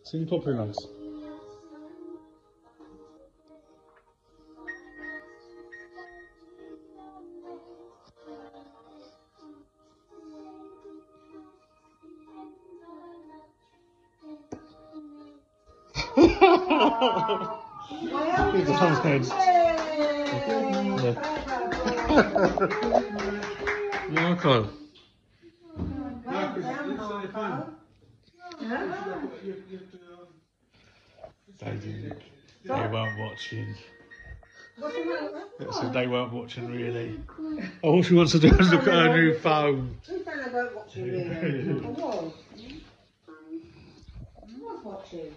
Sing Poppy Lungs. He's the thumb's head. Marco. They weren't watching. So they weren't watching really. All she wants to do is look at her new phone. Who's saying they weren't watching really? I was. I was watching.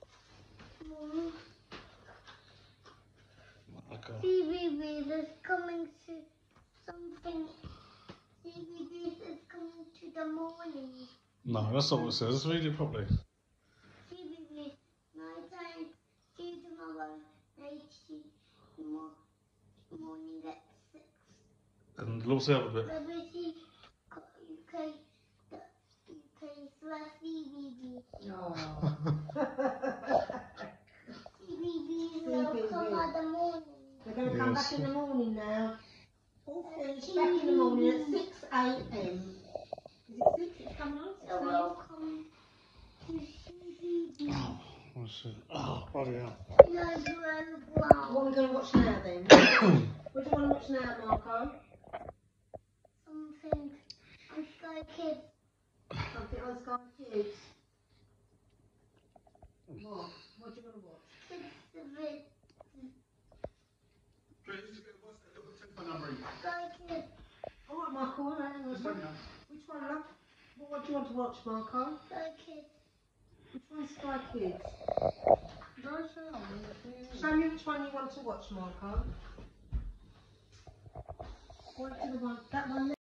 CBB is coming to something. CBB is coming to the morning. No, that's not what it says. Let's read it properly. CBB, night time, see you tomorrow, night, see you morning at 6. And what's the other bit? BBC, UK, the UK/CBB. Oh. CBB will come at the morning. They're going to come back in the morning now. All finished back in the morning at 6 a.m. Is it 6? It's coming on? So welcome to CBB. Oh, what's it? Oh, bloody hell. What are we going to watch now then? What do you want to watch now, Marco? Something on Sky Kids. Something on Sky Kids. What? What do you want to watch? Sky Kids. All right, Marco. All right, which one, love? What do you want to watch, Marco? Sky Kids. Which one's Sky Kids? Show me which one you want to watch, Marco. What to the one? That one there.